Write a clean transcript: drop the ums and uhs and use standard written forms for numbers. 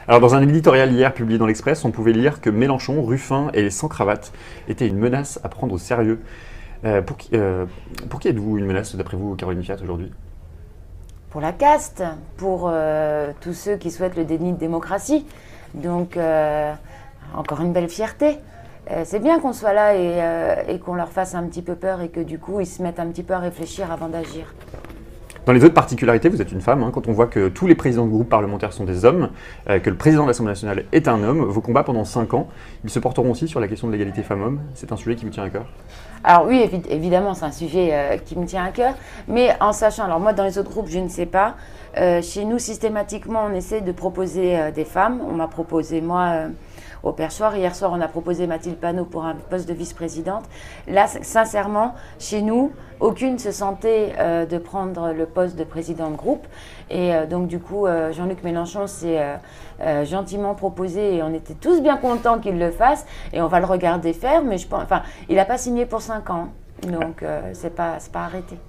Alors, dans un éditorial hier publié dans l'Express, on pouvait lire que Mélenchon, Ruffin et les sans-cravates étaient une menace à prendre au sérieux. Pour qui êtes-vous une menace, d'après vous, Caroline Fiat, aujourd'hui? Pour la caste, pour tous ceux qui souhaitent le déni de démocratie. Donc, encore une belle fierté. C'est bien qu'on soit là et qu'on leur fasse un petit peu peur et que du coup, ils se mettent un petit peu à réfléchir avant d'agir. Dans les autres particularités, vous êtes une femme, hein, quand on voit que tous les présidents de groupes parlementaires sont des hommes, que le président de l'Assemblée nationale est un homme, vos combats pendant 5 ans, ils se porteront aussi sur la question de l'égalité femmes-hommes. C'est un sujet qui vous tient à cœur? Alors oui, évidemment, c'est un sujet qui me tient à cœur, mais en sachant, alors moi dans les autres groupes, je ne sais pas, chez nous systématiquement on essaie de proposer des femmes. On m'a proposé moi au perchoir, hier soir on a proposé Mathilde Panot pour un poste de vice-présidente. Là sincèrement, chez nous, aucune se sentait de prendre le poste de président de groupe, et donc du coup Jean-Luc Mélenchon s'est gentiment proposé et on était tous bien contents qu'il le fasse, et on va le regarder faire, mais je pense, enfin, il n'a pas signé pour 5 ans, donc c'est pas arrêté.